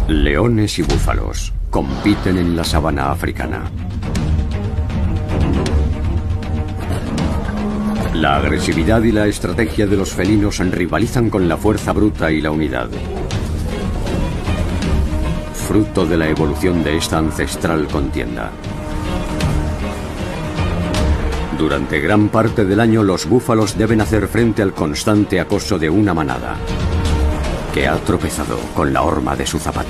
Leones y búfalos compiten en la sabana africana. La agresividad y la estrategia de los felinos rivalizan con la fuerza bruta y la unidad. Fruto de la evolución de esta ancestral contienda. Durante gran parte del año los búfalos deben hacer frente al constante acoso de una manada que ha tropezado con la horma de su zapato.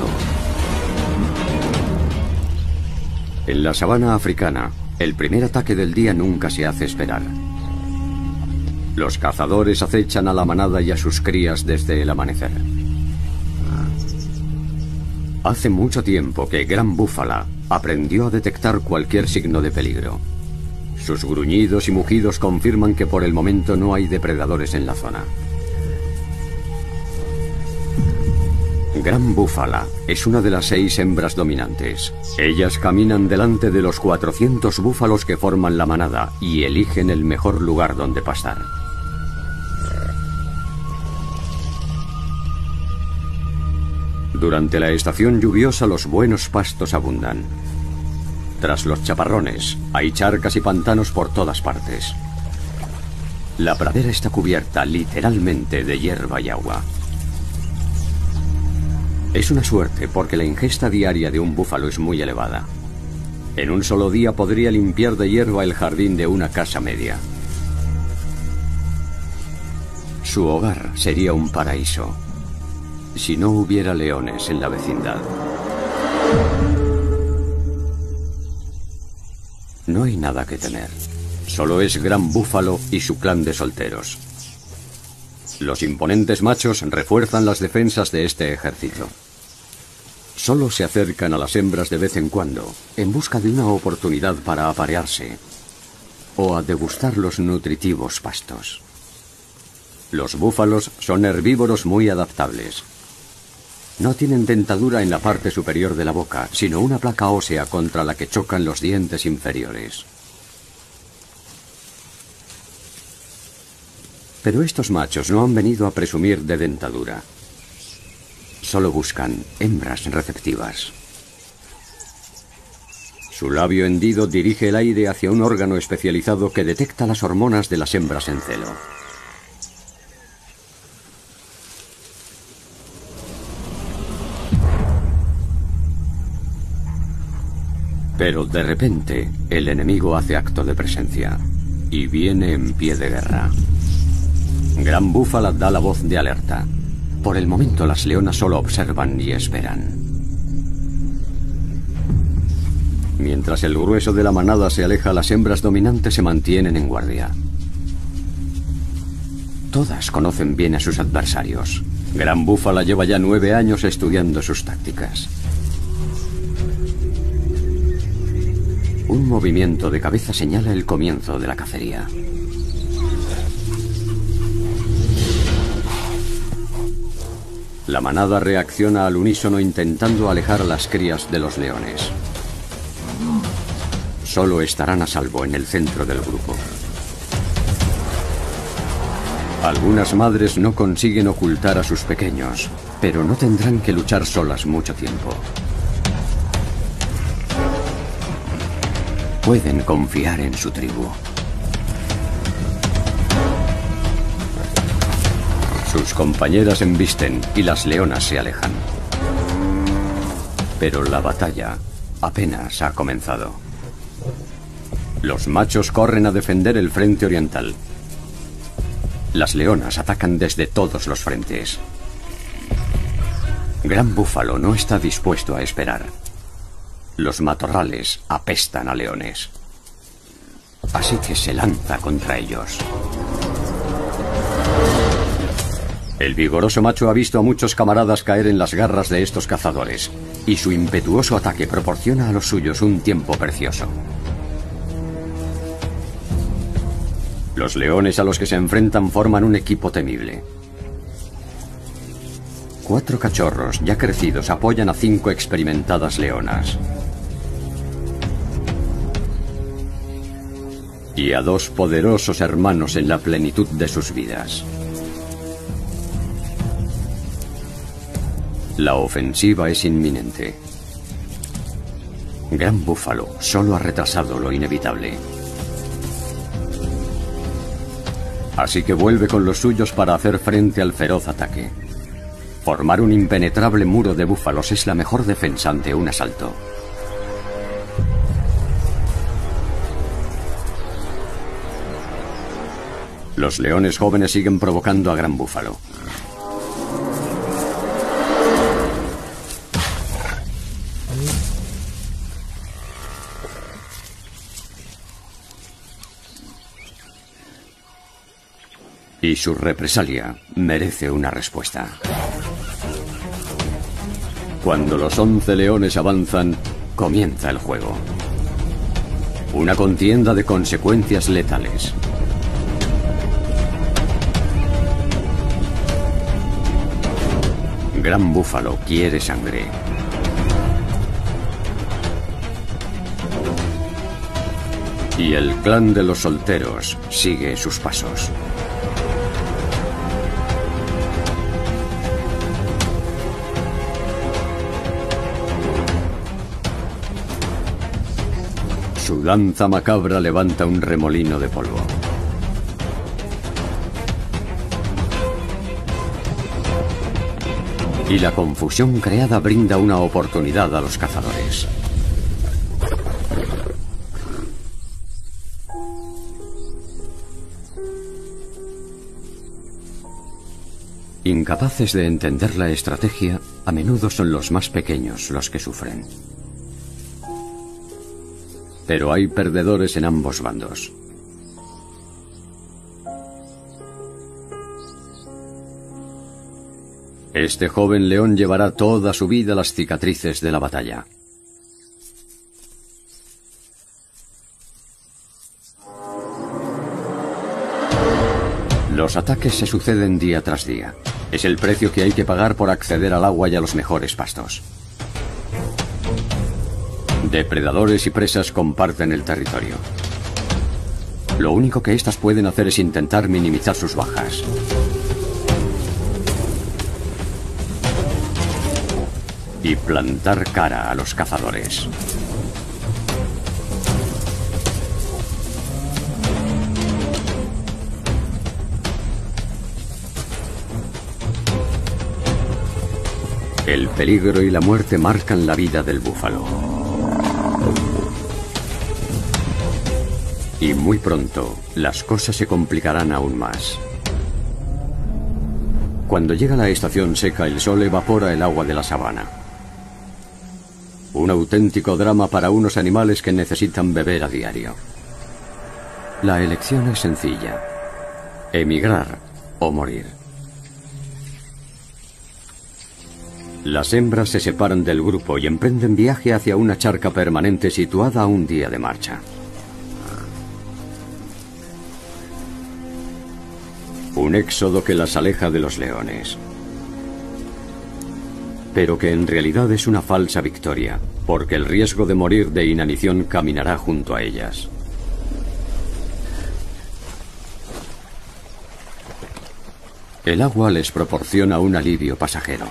En la sabana africana, el primer ataque del día nunca se hace esperar. Los cazadores acechan a la manada y a sus crías desde el amanecer. Hace mucho tiempo que Gran Búfala aprendió a detectar cualquier signo de peligro. Sus gruñidos y mugidos confirman que por el momento no hay depredadores en la zona. Gran Búfala es una de las 6 hembras dominantes. Ellas caminan delante de los 400 búfalos que forman la manada y eligen el mejor lugar donde pastar. Durante la estación lluviosa los buenos pastos abundan. Tras los chaparrones, hay charcas y pantanos por todas partes. La pradera está cubierta literalmente de hierba y agua. Es una suerte porque la ingesta diaria de un búfalo es muy elevada. En un solo día podría limpiar de hierba el jardín de una casa media. Su hogar sería un paraíso si no hubiera leones en la vecindad. No hay nada que temer. Solo es Gran Búfalo y su clan de solteros. Los imponentes machos refuerzan las defensas de este ejército. Solo se acercan a las hembras de vez en cuando, en busca de una oportunidad para aparearse o a degustar los nutritivos pastos. Los búfalos son herbívoros muy adaptables. No tienen dentadura en la parte superior de la boca, sino una placa ósea contra la que chocan los dientes inferiores. Pero estos machos no han venido a presumir de dentadura. Solo buscan hembras receptivas. Su labio hendido dirige el aire hacia un órgano especializado que detecta las hormonas de las hembras en celo. Pero de repente, el enemigo hace acto de presencia y viene en pie de guerra. Gran Búfala da la voz de alerta. Por el momento las leonas solo observan y esperan. Mientras el grueso de la manada se aleja, las hembras dominantes se mantienen en guardia. Todas conocen bien a sus adversarios. Gran Búfala lleva ya 9 años estudiando sus tácticas. Un movimiento de cabeza señala el comienzo de la cacería. La manada reacciona al unísono intentando alejar a las crías de los leones. Solo estarán a salvo en el centro del grupo. Algunas madres no consiguen ocultar a sus pequeños, pero no tendrán que luchar solas mucho tiempo. Pueden confiar en su tribu. Sus compañeras embisten y las leonas se alejan. Pero la batalla apenas ha comenzado. Los machos corren a defender el frente oriental. Las leonas atacan desde todos los frentes. Gran Búfalo no está dispuesto a esperar. Los matorrales apestan a leones. Así que se lanza contra ellos. El vigoroso macho ha visto a muchos camaradas caer en las garras de estos cazadores, y su impetuoso ataque proporciona a los suyos un tiempo precioso. Los leones a los que se enfrentan forman un equipo temible. 4 cachorros ya crecidos apoyan a 5 experimentadas leonas. Y a 2 poderosos hermanos en la plenitud de sus vidas. La ofensiva es inminente. Gran Búfalo solo ha retrasado lo inevitable. Así que vuelve con los suyos para hacer frente al feroz ataque. Formar un impenetrable muro de búfalos es la mejor defensa ante un asalto. Los leones jóvenes siguen provocando a Gran Búfalo. Y su represalia merece una respuesta. Cuando los 11 leones avanzan, comienza el juego. Una contienda de consecuencias letales. Gran Búfalo quiere sangre. Y el clan de los solteros sigue sus pasos. Su danza macabra levanta un remolino de polvo. Y la confusión creada brinda una oportunidad a los cazadores. Incapaces de entender la estrategia, a menudo son los más pequeños los que sufren. Pero hay perdedores en ambos bandos. Este joven león llevará toda su vida las cicatrices de la batalla. Los ataques se suceden día tras día. Es el precio que hay que pagar por acceder al agua y a los mejores pastos. Depredadores y presas comparten el territorio. Lo único que éstas pueden hacer es intentar minimizar sus bajas. Y plantar cara a los cazadores. El peligro y la muerte marcan la vida del búfalo. Y muy pronto, las cosas se complicarán aún más. Cuando llega la estación seca, el sol evapora el agua de la sabana. Un auténtico drama para unos animales que necesitan beber a diario. La elección es sencilla: emigrar o morir. Las hembras se separan del grupo y emprenden viaje hacia una charca permanente situada a un día de marcha. Un éxodo que las aleja de los leones. Pero que en realidad es una falsa victoria, porque el riesgo de morir de inanición caminará junto a ellas. El agua les proporciona un alivio pasajero.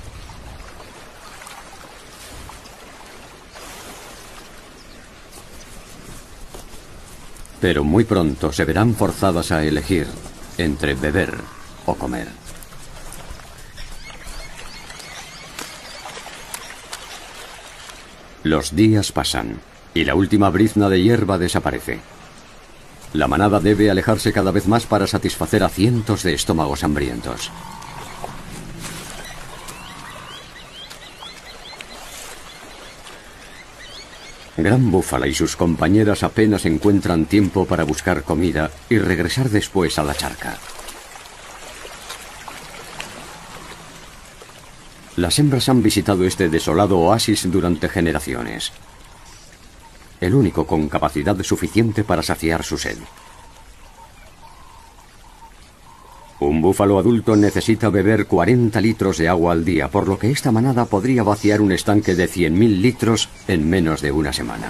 Pero muy pronto se verán forzadas a elegir entre beber o comer. Los días pasan y la última brizna de hierba desaparece. La manada debe alejarse cada vez más para satisfacer a cientos de estómagos hambrientos. Gran Búfalo y sus compañeras apenas encuentran tiempo para buscar comida y regresar después a la charca. Las hembras han visitado este desolado oasis durante generaciones. El único con capacidad suficiente para saciar su sed. Un búfalo adulto necesita beber 40 litros de agua al día, por lo que esta manada podría vaciar un estanque de 100.000 litros en menos de una semana.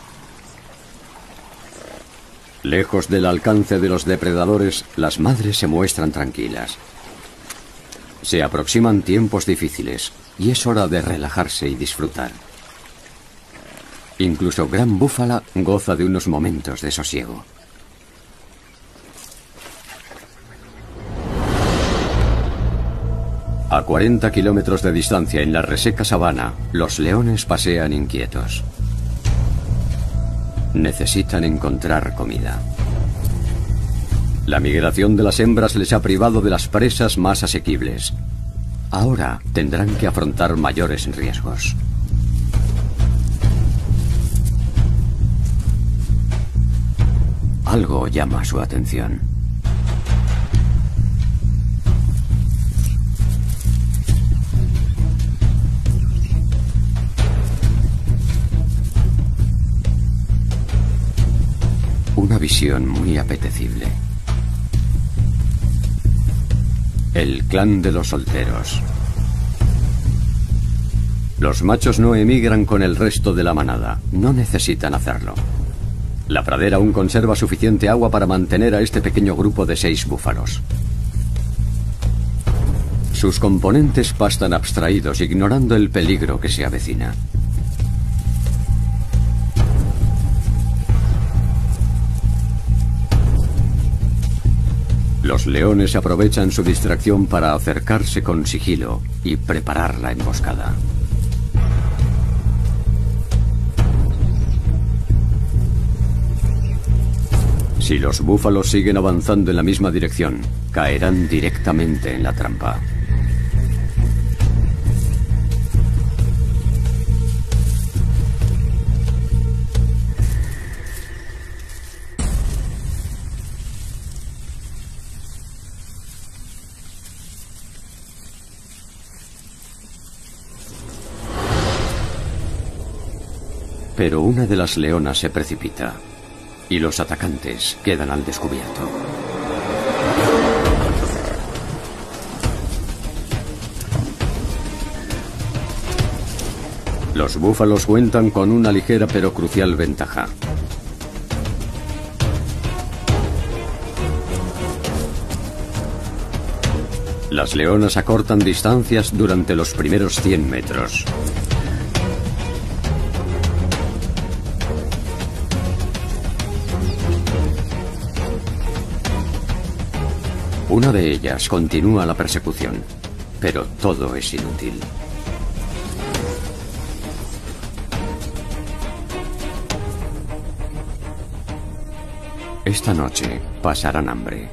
Lejos del alcance de los depredadores, las madres se muestran tranquilas. Se aproximan tiempos difíciles y es hora de relajarse y disfrutar. Incluso Gran Búfala goza de unos momentos de sosiego. A 40 kilómetros de distancia en la reseca sabana, los leones pasean inquietos. Necesitan encontrar comida. La migración de las hembras les ha privado de las presas más asequibles. Ahora tendrán que afrontar mayores riesgos. Algo llama su atención. Una visión muy apetecible. El clan de los solteros. Los machos no emigran con el resto de la manada. No necesitan hacerlo. La pradera aún conserva suficiente agua para mantener a este pequeño grupo de 6 búfalos. Sus componentes pastan abstraídos, ignorando el peligro que se avecina. Los leones aprovechan su distracción para acercarse con sigilo y preparar la emboscada. Si los búfalos siguen avanzando en la misma dirección, caerán directamente en la trampa. Pero una de las leonas se precipita y los atacantes quedan al descubierto. Los búfalos cuentan con una ligera pero crucial ventaja. Las leonas acortan distancias durante los primeros 100 metros. Una de ellas continúa la persecución, pero todo es inútil. Esta noche pasarán hambre.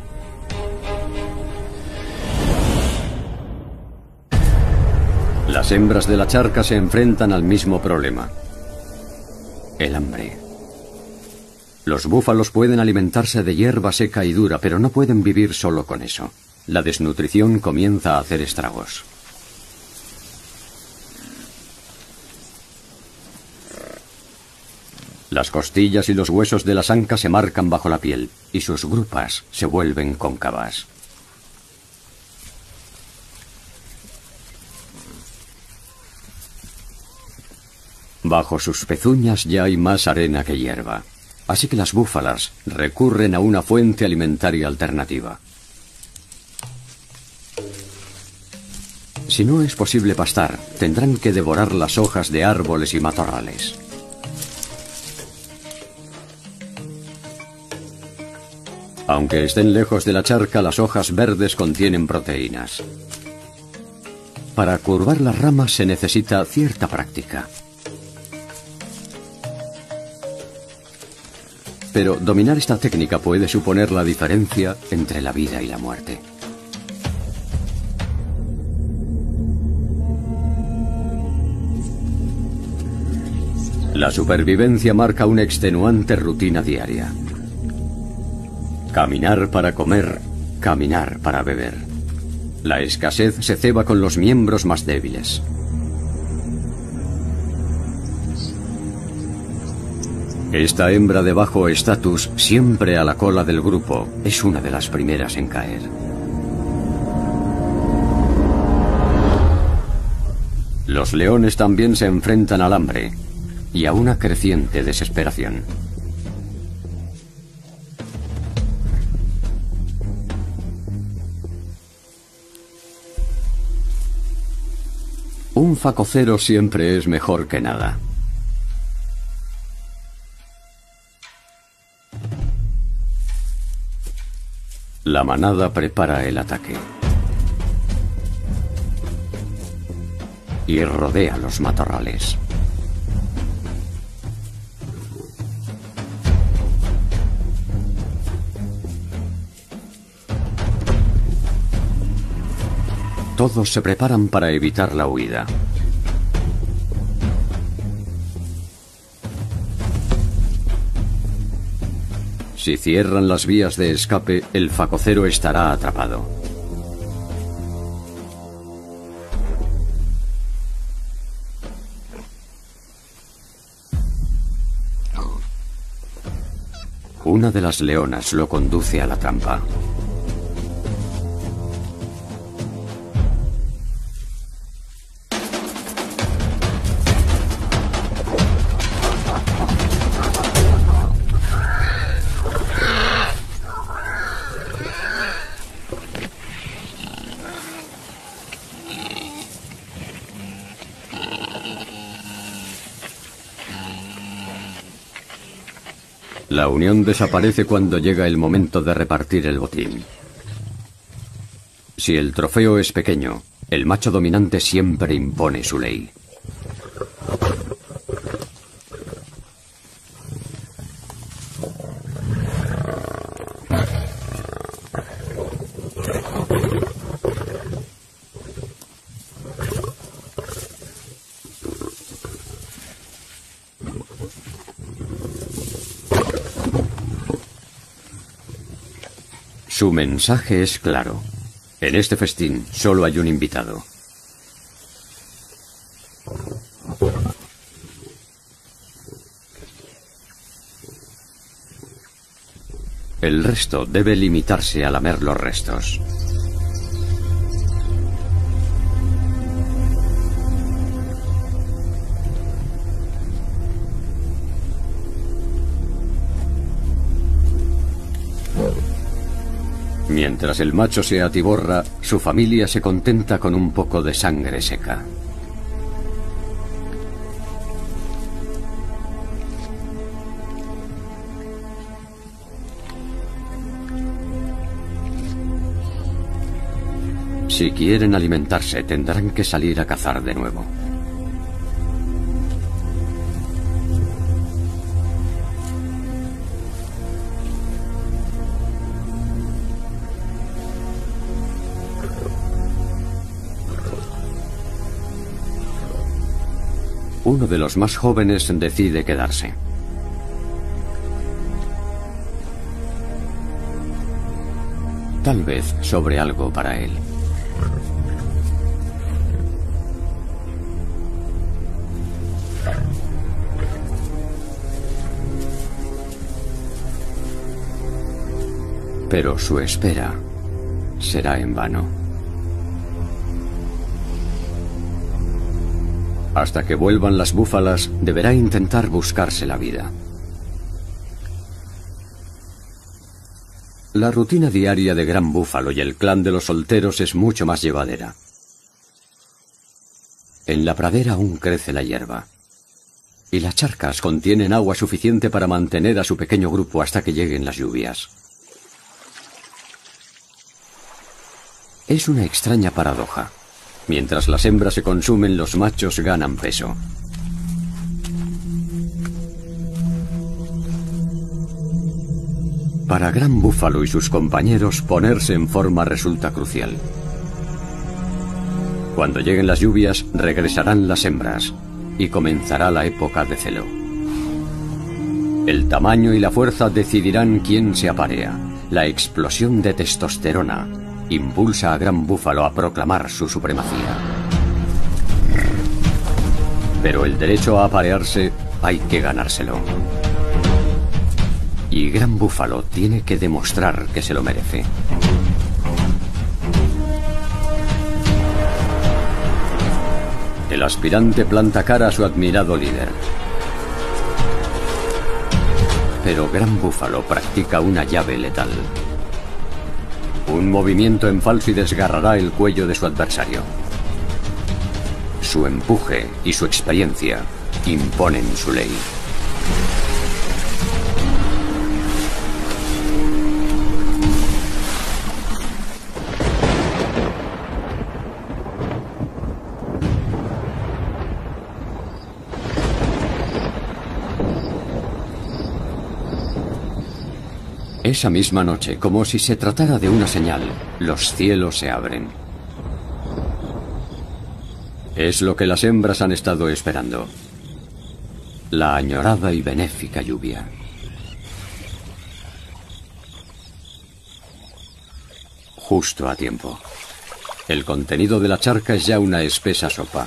Las hembras de la charca se enfrentan al mismo problema: el hambre. Los búfalos pueden alimentarse de hierba seca y dura, pero no pueden vivir solo con eso. La desnutrición comienza a hacer estragos. Las costillas y los huesos de las ancas se marcan bajo la piel y sus grupas se vuelven cóncavas. Bajo sus pezuñas ya hay más arena que hierba. Así que las búfalas recurren a una fuente alimentaria alternativa. Si no es posible pastar, tendrán que devorar las hojas de árboles y matorrales. Aunque estén lejos de la charca, las hojas verdes contienen proteínas. Para curvar las ramas se necesita cierta práctica. Pero dominar esta técnica puede suponer la diferencia entre la vida y la muerte. La supervivencia marca una extenuante rutina diaria. Caminar para comer, caminar para beber. La escasez se ceba con los miembros más débiles. Esta hembra de bajo estatus, siempre a la cola del grupo, es una de las primeras en caer. Los leones también se enfrentan al hambre y a una creciente desesperación. Un facocero siempre es mejor que nada. La manada prepara el ataque y rodea los matorrales. Todos se preparan para evitar la huida. Si cierran las vías de escape, el facocero estará atrapado. Una de las leonas lo conduce a la trampa. La unión desaparece cuando llega el momento de repartir el botín. Si el trofeo es pequeño, el macho dominante siempre impone su ley. Su mensaje es claro. En este festín solo hay un invitado. El resto debe limitarse a lamer los restos. Mientras el macho se atiborra, su familia se contenta con un poco de sangre seca. Si quieren alimentarse, tendrán que salir a cazar de nuevo. Uno de los más jóvenes decide quedarse. Tal vez sobre algo para él. Pero su espera será en vano. Hasta que vuelvan las búfalas, deberá intentar buscarse la vida. La rutina diaria de Gran Búfalo y el clan de los solteros es mucho más llevadera. En la pradera aún crece la hierba, y las charcas contienen agua suficiente para mantener a su pequeño grupo hasta que lleguen las lluvias. Es una extraña paradoja. Mientras las hembras se consumen, los machos ganan peso. Para Gran Búfalo y sus compañeros, ponerse en forma resulta crucial. Cuando lleguen las lluvias, regresarán las hembras y comenzará la época de celo. El tamaño y la fuerza decidirán quién se aparea. La explosión de testosterona impulsa a Gran Búfalo a proclamar su supremacía. Pero el derecho a aparearse hay que ganárselo. Y Gran Búfalo tiene que demostrar que se lo merece. El aspirante planta cara a su admirado líder. Pero Gran Búfalo practica una llave letal. Un movimiento en falso y desgarrará el cuello de su adversario. Su empuje y su experiencia imponen su ley. Esa misma noche, como si se tratara de una señal, los cielos se abren. Es lo que las hembras han estado esperando. La añorada y benéfica lluvia. Justo a tiempo. El contenido de la charca es ya una espesa sopa.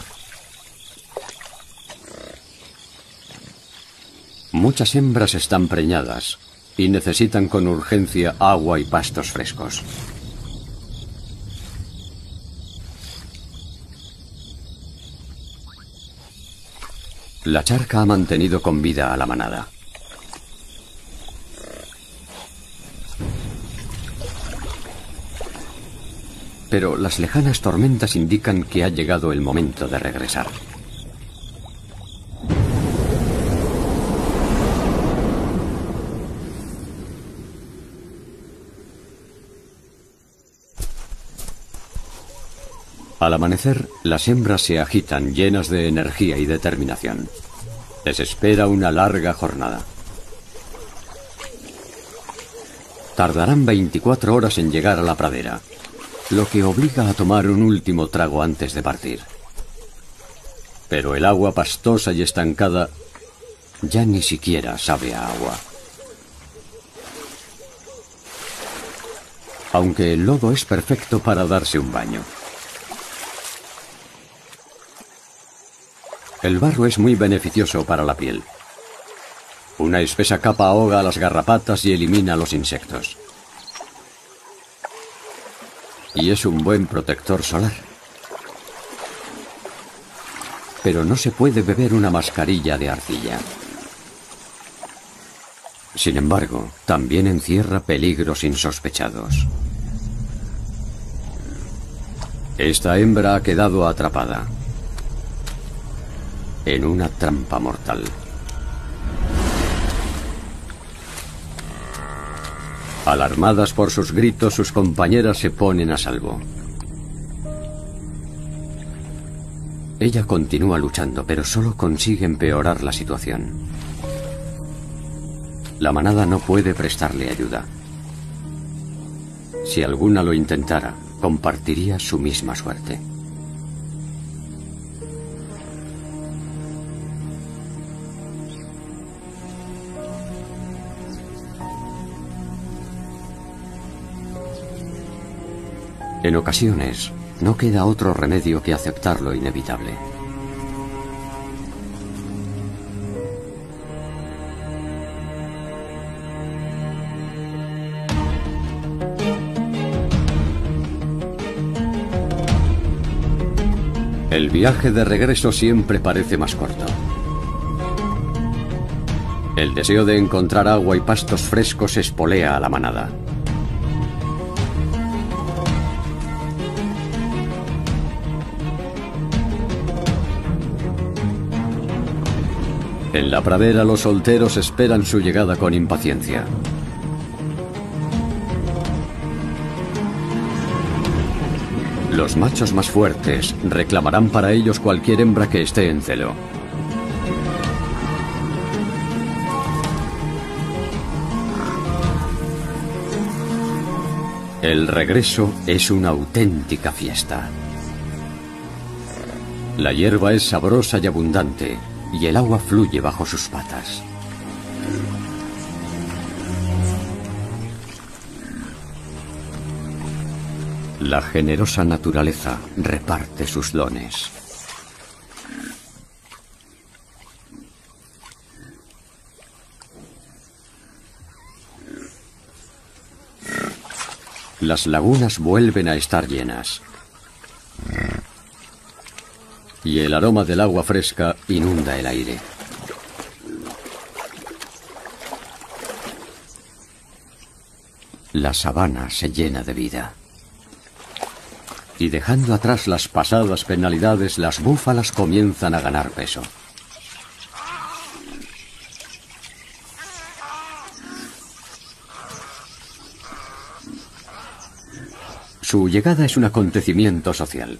Muchas hembras están preñadas y necesitan con urgencia agua y pastos frescos. La charca ha mantenido con vida a la manada. Pero las lejanas tormentas indican que ha llegado el momento de regresar. Al amanecer, las hembras se agitan llenas de energía y determinación. Les espera una larga jornada. Tardarán 24 horas en llegar a la pradera, lo que obliga a tomar un último trago antes de partir. Pero el agua pastosa y estancada ya ni siquiera sabe a agua. Aunque el lodo es perfecto para darse un baño. El barro es muy beneficioso para la piel. Una espesa capa ahoga a las garrapatas y elimina a los insectos. Y es un buen protector solar. Pero no se puede beber una mascarilla de arcilla. Sin embargo, también encierra peligros insospechados. Esta hembra ha quedado atrapada en una trampa mortal. Alarmadas por sus gritos, sus compañeras se ponen a salvo. Ella continúa luchando, pero solo consigue empeorar la situación. La manada no puede prestarle ayuda. Si alguna lo intentara, compartiría su misma suerte. En ocasiones, no queda otro remedio que aceptar lo inevitable. El viaje de regreso siempre parece más corto. El deseo de encontrar agua y pastos frescos espolea a la manada. En la pradera los solteros esperan su llegada con impaciencia. Los machos más fuertes reclamarán para ellos cualquier hembra que esté en celo. El regreso es una auténtica fiesta. La hierba es sabrosa y abundante, y el agua fluye bajo sus patas. La generosa naturaleza reparte sus dones. Las lagunas vuelven a estar llenas. Y el aroma del agua fresca inunda el aire. La sabana se llena de vida. Y dejando atrás las pasadas penalidades, las búfalas comienzan a ganar peso. Su llegada es un acontecimiento social.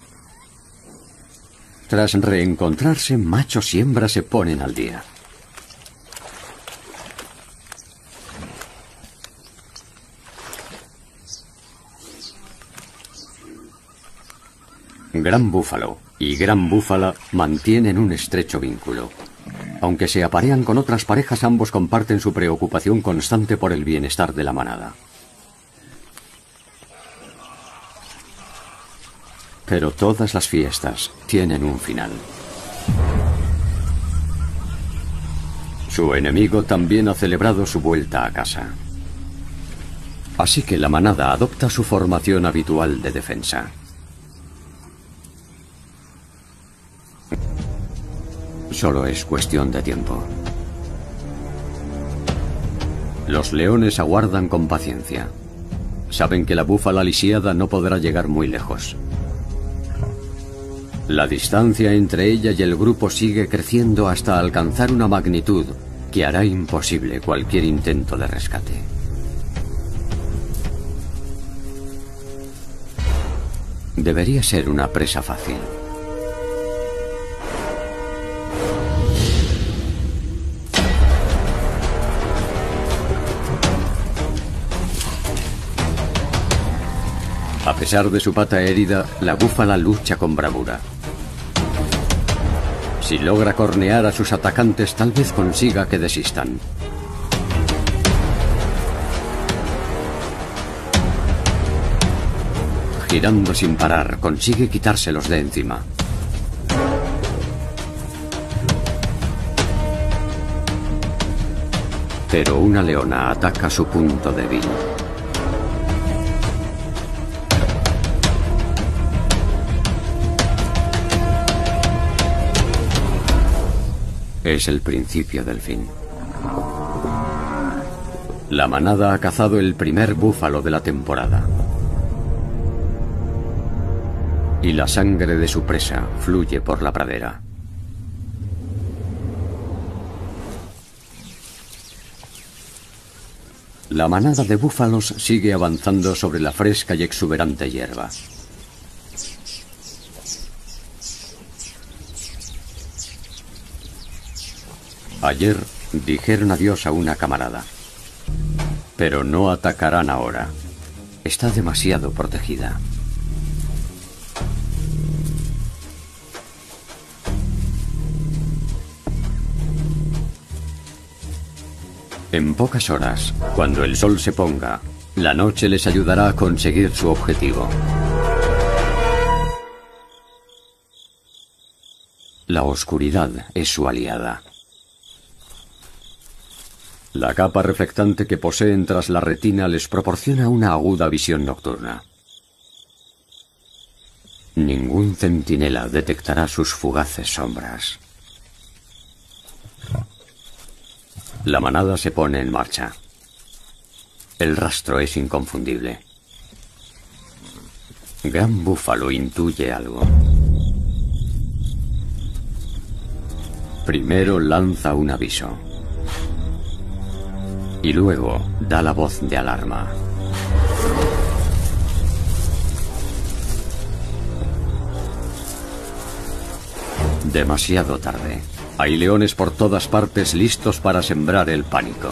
Tras reencontrarse, machos y hembras se ponen al día. Gran búfalo y gran búfala mantienen un estrecho vínculo. Aunque se aparean con otras parejas, ambos comparten su preocupación constante por el bienestar de la manada. Pero todas las fiestas tienen un final. Su enemigo también ha celebrado su vuelta a casa. Así que la manada adopta su formación habitual de defensa. Solo es cuestión de tiempo. Los leones aguardan con paciencia. Saben que la búfala lisiada no podrá llegar muy lejos. La distancia entre ella y el grupo sigue creciendo hasta alcanzar una magnitud que hará imposible cualquier intento de rescate. Debería ser una presa fácil. A pesar de su pata herida, la búfala lucha con bravura. Si logra cornear a sus atacantes, tal vez consiga que desistan. Girando sin parar, consigue quitárselos de encima. Pero una leona ataca su punto débil. Es el principio del fin. La manada ha cazado el primer búfalo de la temporada. Y la sangre de su presa fluye por la pradera. La manada de búfalos sigue avanzando sobre la fresca y exuberante hierba. Ayer dijeron adiós a una camarada, pero no atacarán ahora. Está demasiado protegida. En pocas horas, cuando el sol se ponga, la noche les ayudará a conseguir su objetivo. La oscuridad es su aliada. La capa reflectante que poseen tras la retina les proporciona una aguda visión nocturna. Ningún centinela detectará sus fugaces sombras. La manada se pone en marcha. El rastro es inconfundible. Gran Búfalo intuye algo. Primero lanza un aviso. Y luego da la voz de alarma. Demasiado tarde. Hay leones por todas partes listos para sembrar el pánico.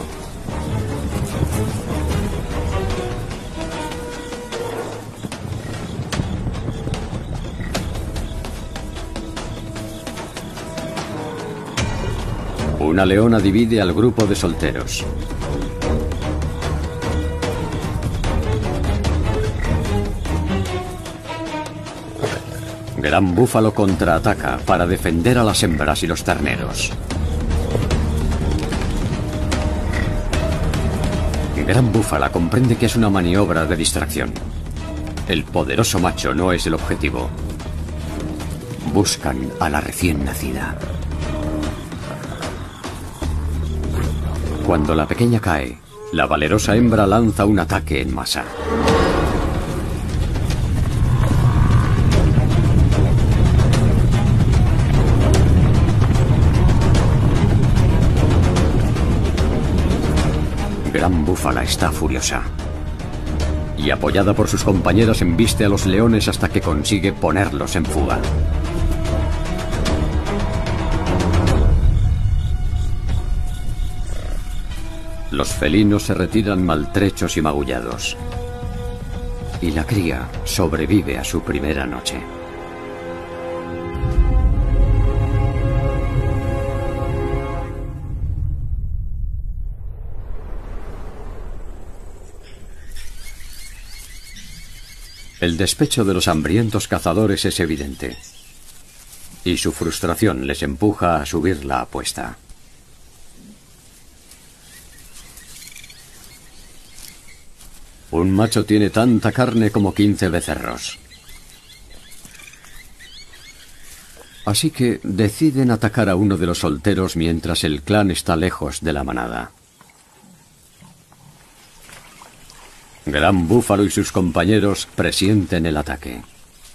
Una leona divide al grupo de solteros. Gran Búfalo contraataca para defender a las hembras y los terneros. Gran Búfala comprende que es una maniobra de distracción. El poderoso macho no es el objetivo. Buscan a la recién nacida. Cuando la pequeña cae, la valerosa hembra lanza un ataque en masa. gran búfala está furiosa. Y apoyada por sus compañeras embiste a los leones hasta que consigue ponerlos en fuga. Los felinos se retiran maltrechos y magullados. Y la cría sobrevive a su primera noche. El despecho de los hambrientos cazadores es evidente, y su frustración les empuja a subir la apuesta. Un macho tiene tanta carne como 15 becerros. Así que deciden atacar a uno de los solteros mientras el clan está lejos de la manada. Gran Búfalo y sus compañeros presienten el ataque.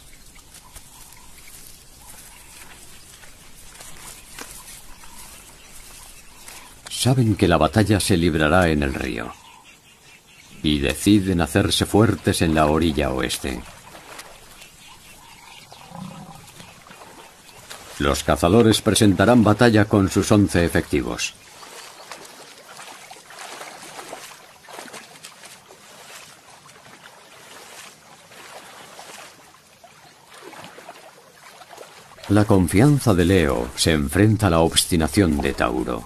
Saben que la batalla se librará en el río y deciden hacerse fuertes en la orilla oeste. Los cazadores presentarán batalla con sus 11 efectivos. La confianza de Leo se enfrenta a la obstinación de Tauro.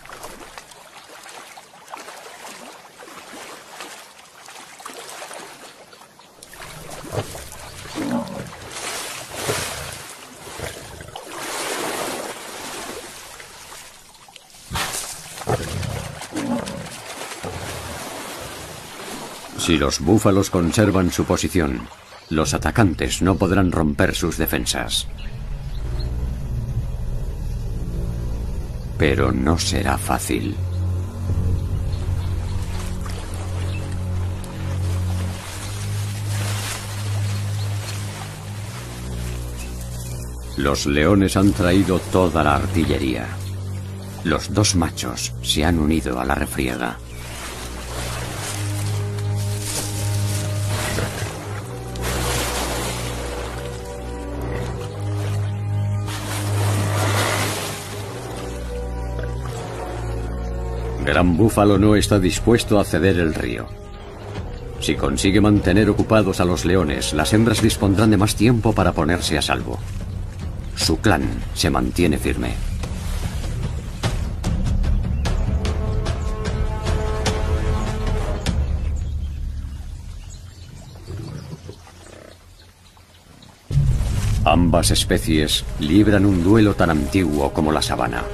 Si los búfalos conservan su posición, los atacantes no podrán romper sus defensas. Pero no será fácil. Los leones han traído toda la artillería. Los dos machos se han unido a la refriega. Gran Búfalo no está dispuesto a ceder el río. Si consigue mantener ocupados a los leones, las hembras dispondrán de más tiempo para ponerse a salvo. Su clan se mantiene firme. Ambas especies libran un duelo tan antiguo como la sabana.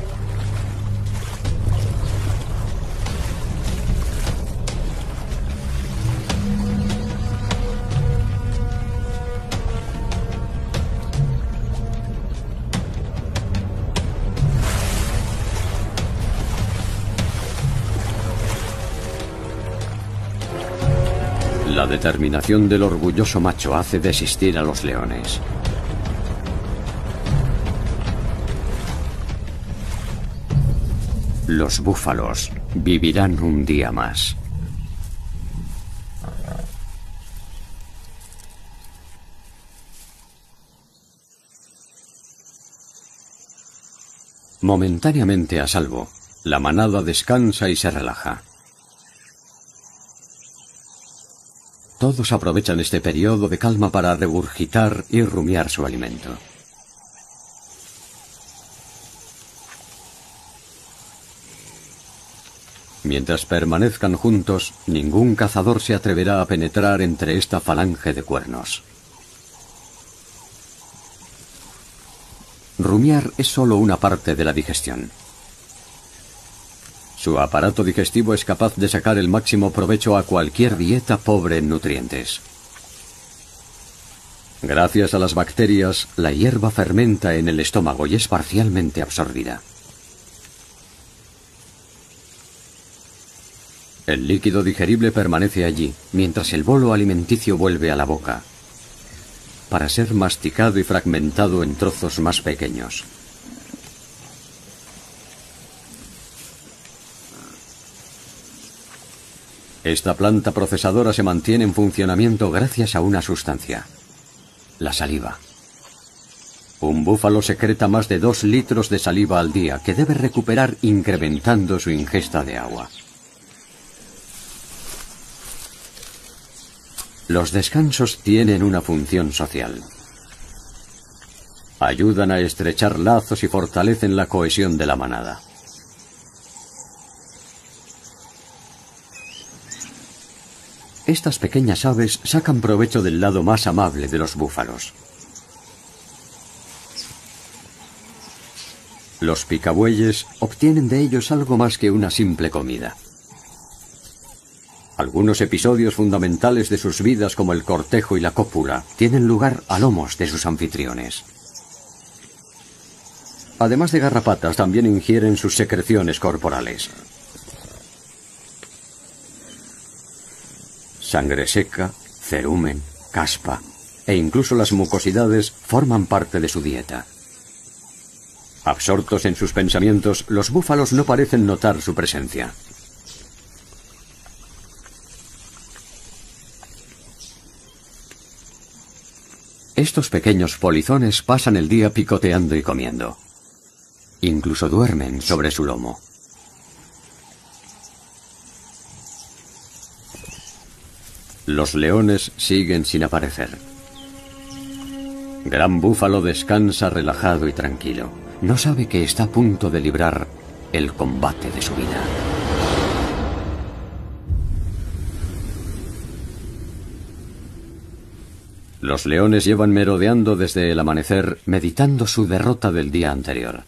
La determinación del orgulloso macho hace desistir a los leones. Los búfalos vivirán un día más. Momentáneamente a salvo, la manada descansa y se relaja. Todos aprovechan este periodo de calma para regurgitar y rumiar su alimento. Mientras permanezcan juntos, ningún cazador se atreverá a penetrar entre esta falange de cuernos. Rumiar es solo una parte de la digestión. Su aparato digestivo es capaz de sacar el máximo provecho a cualquier dieta pobre en nutrientes. Gracias a las bacterias, la hierba fermenta en el estómago y es parcialmente absorbida. El líquido digerible permanece allí, mientras el bolo alimenticio vuelve a la boca, para ser masticado y fragmentado en trozos más pequeños. Esta planta procesadora se mantiene en funcionamiento gracias a una sustancia: la saliva. Un búfalo secreta más de 2 litros de saliva al día, que debe recuperar incrementando su ingesta de agua. Los descansos tienen una función social. Ayudan a estrechar lazos y fortalecen la cohesión de la manada. Estas pequeñas aves sacan provecho del lado más amable de los búfalos. Los picabueyes obtienen de ellos algo más que una simple comida. Algunos episodios fundamentales de sus vidas, como el cortejo y la cópula, tienen lugar a lomos de sus anfitriones. Además de garrapatas, también ingieren sus secreciones corporales. Sangre seca, cerumen, caspa e incluso las mucosidades forman parte de su dieta. Absortos en sus pensamientos, los búfalos no parecen notar su presencia. Estos pequeños polizones pasan el día picoteando y comiendo. Incluso duermen sobre su lomo. Los leones siguen sin aparecer. Gran Búfalo descansa relajado y tranquilo. No sabe que está a punto de librar el combate de su vida. Los leones llevan merodeando desde el amanecer, meditando su derrota del día anterior.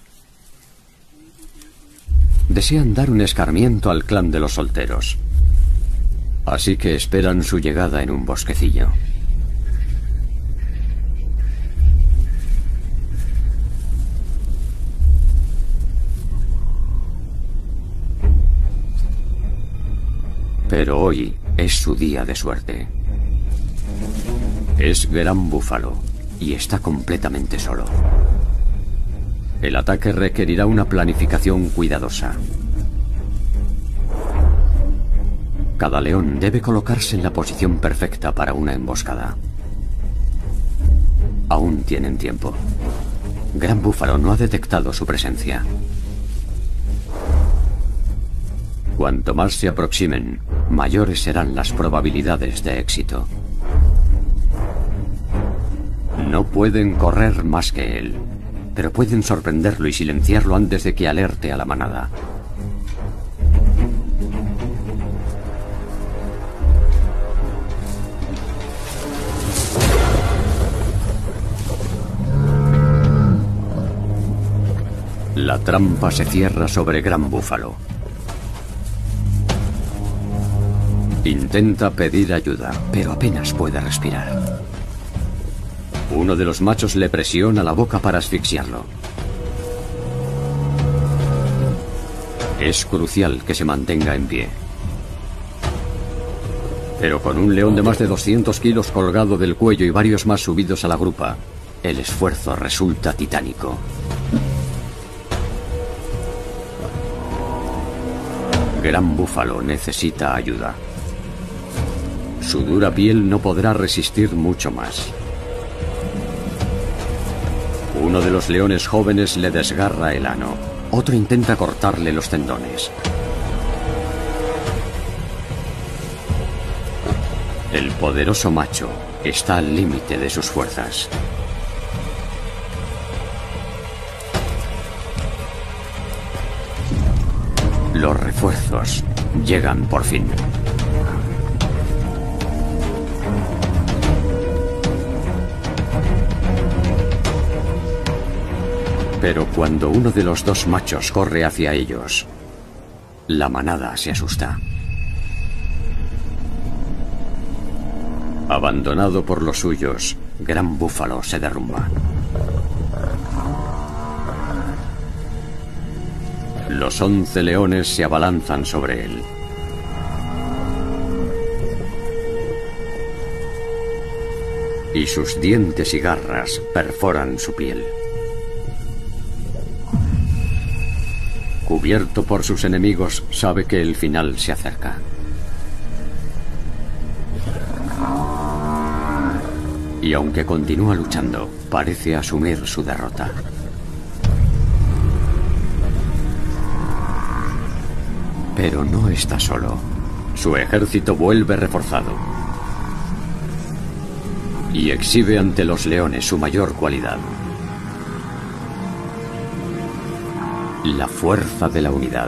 Desean dar un escarmiento al clan de los solteros. Así que esperan su llegada en un bosquecillo. Pero hoy es su día de suerte. Es Gran Búfalo y está completamente solo. El ataque requerirá una planificación cuidadosa. Cada león debe colocarse en la posición perfecta para una emboscada. Aún tienen tiempo. Gran Búfalo no ha detectado su presencia. Cuanto más se aproximen, mayores serán las probabilidades de éxito. No pueden correr más que él, pero pueden sorprenderlo y silenciarlo antes de que alerte a la manada. La trampa se cierra sobre Gran Búfalo. Intenta pedir ayuda, pero apenas puede respirar. Uno de los machos le presiona la boca para asfixiarlo. Es crucial que se mantenga en pie. Pero con un león de más de 200 kilos colgado del cuello y varios más subidos a la grupa, el esfuerzo resulta titánico. Gran Búfalo necesita ayuda. Su dura piel no podrá resistir mucho más. Uno de los leones jóvenes le desgarra el ano. Otro intenta cortarle los tendones. El poderoso macho está al límite de sus fuerzas. Los refuerzos llegan por fin. Pero cuando uno de los dos machos corre hacia ellos, la manada se asusta. Abandonado por los suyos, Gran Búfalo se derrumba. Los 11 leones se abalanzan sobre él. Y sus dientes y garras perforan su piel. Cubierto por sus enemigos, sabe que el final se acerca. Y aunque continúa luchando, parece asumir su derrota. Pero no está solo. Su ejército vuelve reforzado. Y exhibe ante los leones su mayor cualidad: la fuerza de la unidad.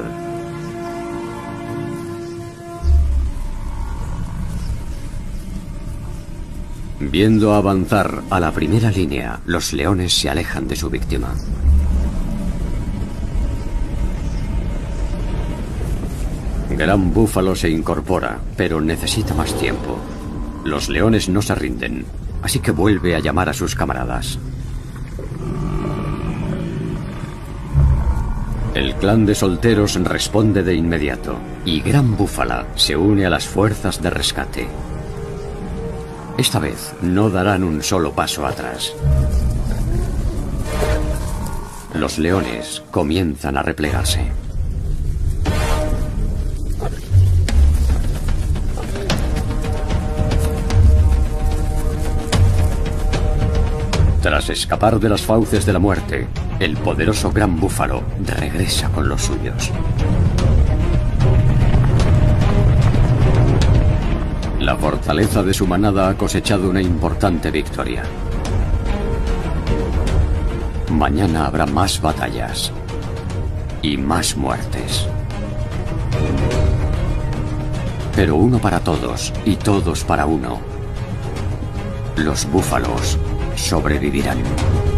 Viendo avanzar a la primera línea, los leones se alejan de su víctima. Gran Búfalo se incorpora, pero necesita más tiempo. Los leones no se rinden, así que vuelve a llamar a sus camaradas. El clan de solteros responde de inmediato, y Gran Búfala se une a las fuerzas de rescate. Esta vez no darán un solo paso atrás. Los leones comienzan a replegarse. Tras escapar de las fauces de la muerte, el poderoso Gran Búfalo regresa con los suyos. La fortaleza de su manada ha cosechado una importante victoria. Mañana habrá más batallas y más muertes. Pero uno para todos y todos para uno. Los búfalos sobrevivirán.